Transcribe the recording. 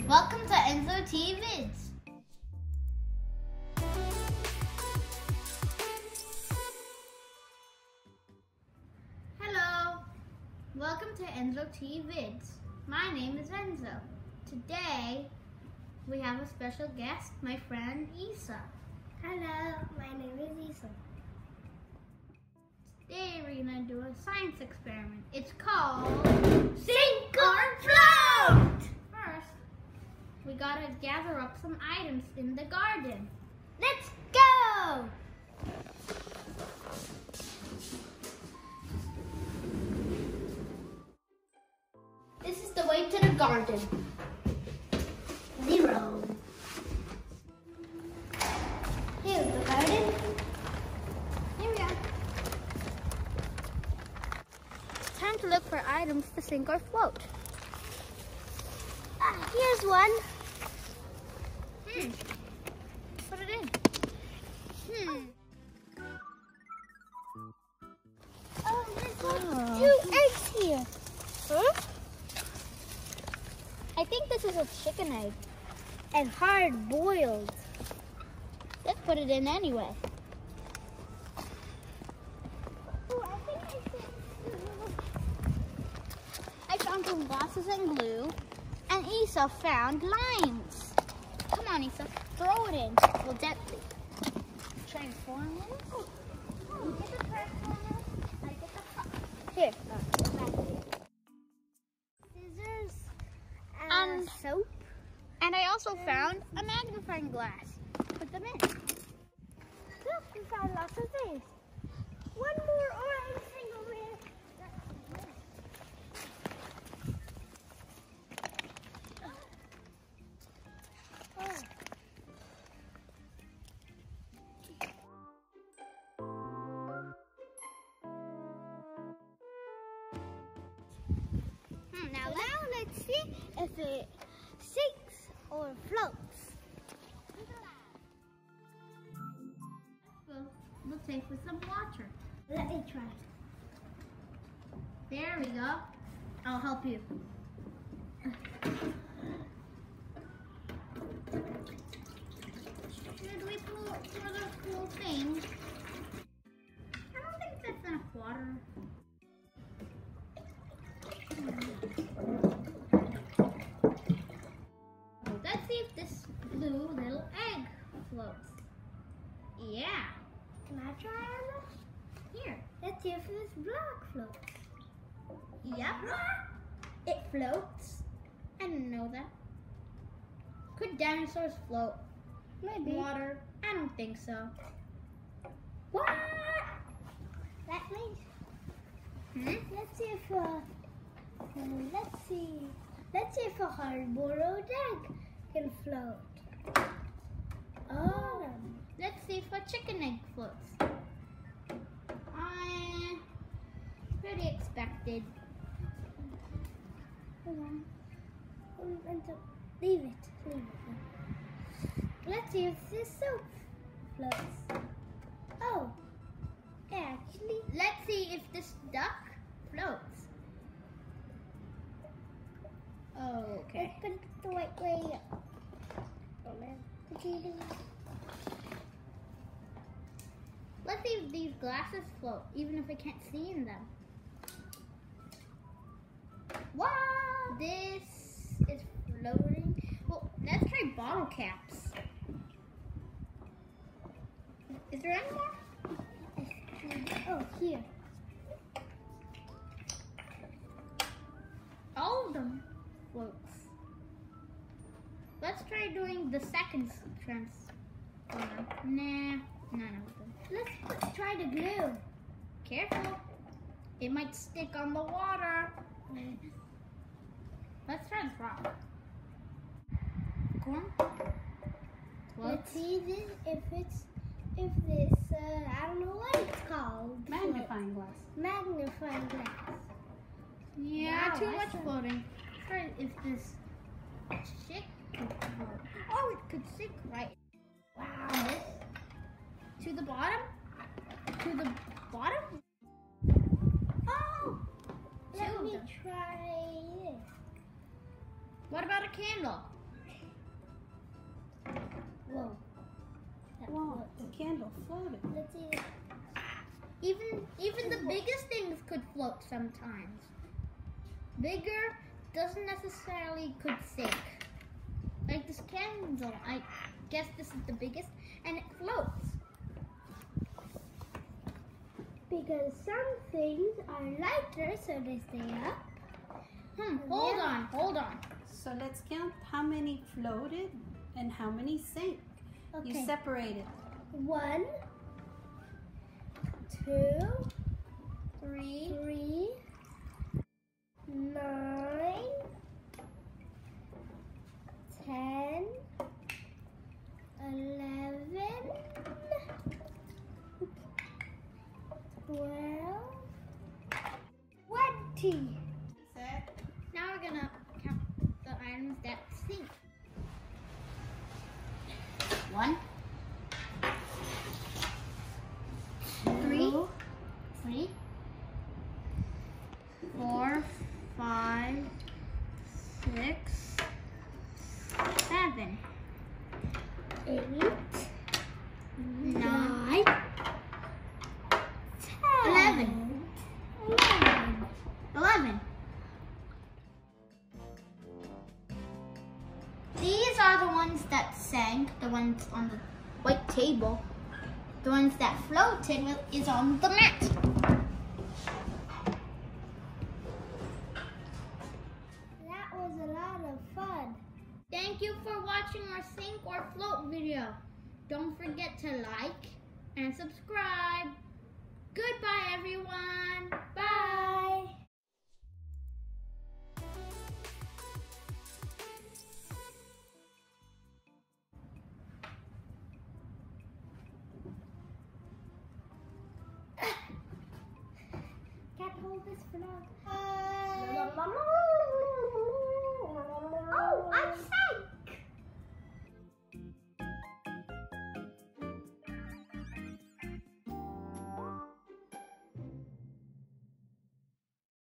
Welcome to Enzo TVidz. Hello, welcome to Enzo TVidz. My name is Enzo. Today we have a special guest, my friend Isa. Hello, my name is Isa. Today we're gonna do a science experiment. It's called Sink or Float! First, we gotta gather up some items in the garden. Let's go! This is the way to the garden. 0. Here's the garden. Here we are. It's time to look for items to sink or float. Here's one. Put it in. Oh, there's 2 eggs here. Huh? I think this is a chicken egg. And hard boiled. Let's put it in anyway. Oh, I think I found some glasses and glue, and Isa found limes. Come on, Isa, throw it in. Well, gently. Transform it. You get the transformer. I get the cup. Here. Scissors And soap. And I also found a magnifying glass. Put them in. Look, we found lots of things. One more orange thing over here. Now Now let's see if it sinks or floats. we'll take with some water. Let me try. There we go. I'll help you. Should we pour the whole thing? I don't think that's enough water. Let's see if this blue little egg floats. Yeah. Can I try on this? Here. Let's see if this block floats. Yep. It floats. I didn't know that. Could dinosaurs float? Maybe. Water? I don't think so. What? That means. Let's see if let's see if a hard-boiled egg can float. Oh. Let's see if a chicken egg floats. Pretty expected. Hold on. Leave it. Let's see if this soap floats. Oh. Actually. Let's see if this duck floats. Oh, okay. Let's put it the right way up. Oh man. Let's see if these glasses float, even if I can't see in them. Wow! This is floating. Well, let's try bottle caps. Is there any more? Oh, here. All of them floats. Let's try doing the second transformer. Nah, none of them. Let's try the glue. Careful. It might stick on the water. Let's try this rock. Corn. Let's see if this I don't know what it's called. Magnifying glass. Magnifying glass. Yeah, Wow, too that's much floating. Try if this chick could float. Oh, it could sink right. Wow. This to the bottom. To the bottom. Oh. Let me try this. What about a candle? Whoa. Wow, the candle floated. Let's see. Even the biggest things could float sometimes. Bigger doesn't necessarily could sink. Like this candle, I guess this is the biggest, and it floats. Because some things are lighter, so they stay up. Hold on. So let's count how many floated and how many sank. Okay. You separated. 1, 2, 3, 3, 9, 10, 11, 12, 20. Set. Now we're gonna count the items that sink. 1, 2, 3, 4, 5, 6, 7, 8, 9, 10, 11. These are the ones that sank, the ones on the white table. The ones that floated is on the mat. That was a lot of fun. Thank you for watching our sink or float video. Don't forget to like and subscribe. Goodbye, everyone. Bye. Can't hold this for long.